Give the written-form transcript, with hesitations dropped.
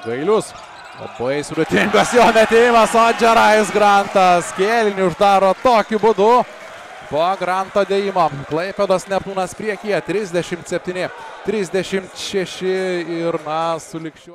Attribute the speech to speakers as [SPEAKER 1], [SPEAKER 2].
[SPEAKER 1] Gailius. Labai sudėtingas jo metimas, o Džerais Grantas kėlinį uždaro tokiu būdu. Po Granto dėjimo Klaipėdos Neptūnas priekyje 37-36 ir sulig šiuo.